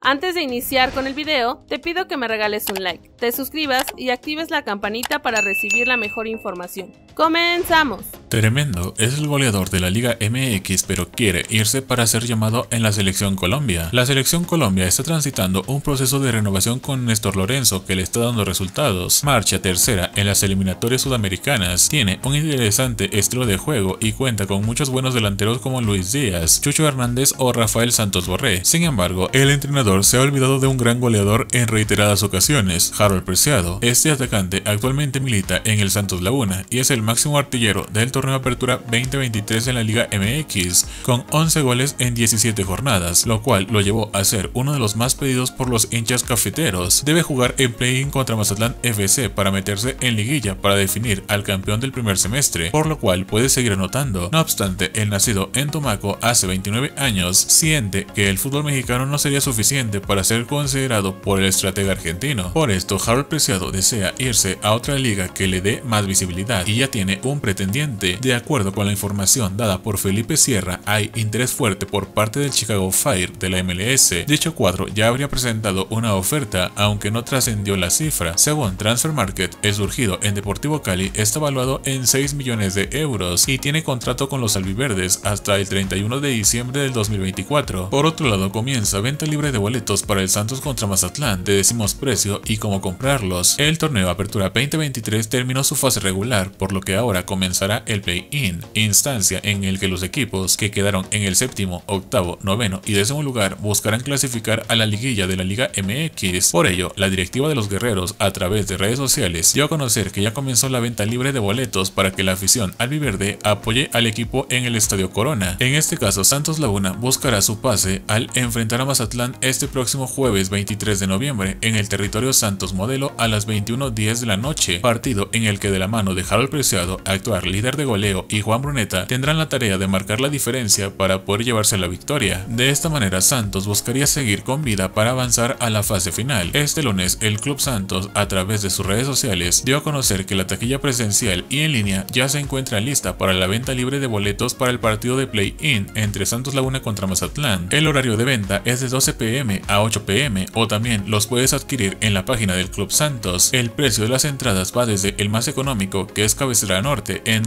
Antes de iniciar con el video, te pido que me regales un like, te suscribas y actives la campanita para recibir la mejor información. ¡Comenzamos! Tremendo es el goleador de la Liga MX, pero quiere irse para ser llamado en la Selección Colombia. La Selección Colombia está transitando un proceso de renovación con Néstor Lorenzo que le está dando resultados. Marcha tercera en las eliminatorias sudamericanas, tiene un interesante estilo de juego y cuenta con muchos buenos delanteros como Luis Díaz, Chucho Hernández o Rafael Santos Borré. Sin embargo, el entrenador se ha olvidado de un gran goleador en reiteradas ocasiones, Harold Preciado. Este atacante actualmente milita en el Santos Laguna y es el máximo artillero del torneo Apertura 2023 en la Liga MX, con 11 goles en 17 jornadas, lo cual lo llevó a ser uno de los más pedidos por los hinchas cafeteros. Debe jugar en play-in contra Mazatlán FC para meterse en liguilla para definir al campeón del primer semestre, por lo cual puede seguir anotando. No obstante, el nacido en Tumaco hace 29 años siente que el fútbol mexicano no sería suficiente para ser considerado por el estratega argentino. Por esto, Harold Preciado desea irse a otra liga que le dé más visibilidad y ya tiene un pretendiente. De acuerdo con la información dada por Felipe Sierra, hay interés fuerte por parte del Chicago Fire de la MLS. Dicho cuadro ya habría presentado una oferta, aunque no trascendió la cifra. Según Transfer Market, el surgido en Deportivo Cali está valuado en 6 millones de euros y tiene contrato con los albiverdes hasta el 31 de diciembre del 2024. Por otro lado, comienza venta libre de boletos para el Santos contra Mazatlán. Te decimos precio y cómo comprarlos. El torneo Apertura 2023 terminó su fase regular, por lo que ahora comenzará el play-in, instancia en el que los equipos que quedaron en el séptimo, octavo, noveno y décimo lugar buscarán clasificar a la liguilla de la Liga MX. Por ello, la directiva de los guerreros, a través de redes sociales, dio a conocer que ya comenzó la venta libre de boletos para que la afición albiverde apoye al equipo en el Estadio Corona. En este caso, Santos Laguna buscará su pase al enfrentar a Mazatlán este próximo jueves 23 de noviembre en el territorio Santos Modelo a las 21:10 de la noche, partido en el que de la mano de Harold Preciado, actual líder de goleo, y Juan Bruneta tendrán la tarea de marcar la diferencia para poder llevarse la victoria. De esta manera, Santos buscaría seguir con vida para avanzar a la fase final. Este lunes, el Club Santos, a través de sus redes sociales, dio a conocer que la taquilla presencial y en línea ya se encuentra lista para la venta libre de boletos para el partido de play-in entre Santos Laguna contra Mazatlán. El horario de venta es de 12 p.m. a 8 p.m. o también los puedes adquirir en la página del Club Santos. El precio de las entradas va desde el más económico, que es cabecera norte, en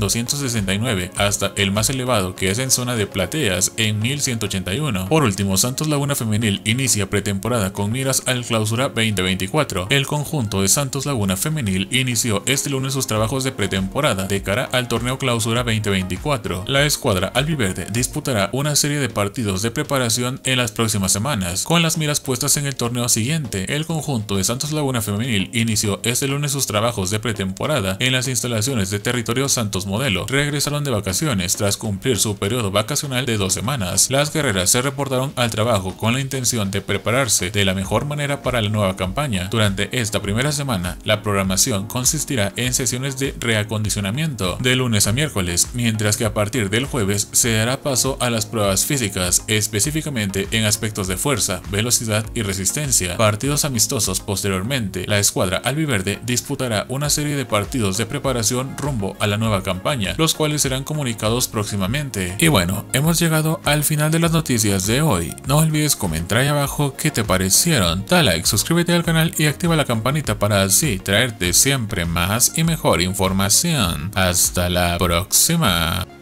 269, hasta el más elevado, que es en zona de plateas, en 1181. Por último, Santos Laguna Femenil inicia pretemporada con miras al Clausura 2024. El conjunto de Santos Laguna Femenil inició este lunes sus trabajos de pretemporada de cara al torneo Clausura 2024. La escuadra albiverde disputará una serie de partidos de preparación en las próximas semanas, con las miras puestas en el torneo siguiente. El conjunto de Santos Laguna Femenil inició este lunes sus trabajos de pretemporada en las instalaciones de territorio Santos Modelo. Regresaron de vacaciones tras cumplir su periodo vacacional de 2 semanas. Las guerreras se reportaron al trabajo con la intención de prepararse de la mejor manera para la nueva campaña. Durante esta primera semana, la programación consistirá en sesiones de reacondicionamiento de lunes a miércoles, mientras que a partir del jueves se dará paso a las pruebas físicas, específicamente en aspectos de fuerza, velocidad y resistencia. Partidos amistosos. Posteriormente, la escuadra albiverde disputará una serie de partidos de preparación rumbo a la nueva campaña, los cuales serán comunicados próximamente. Y bueno, hemos llegado al final de las noticias de hoy. No olvides comentar ahí abajo qué te parecieron. Da like, suscríbete al canal y activa la campanita para así traerte siempre más y mejor información. Hasta la próxima.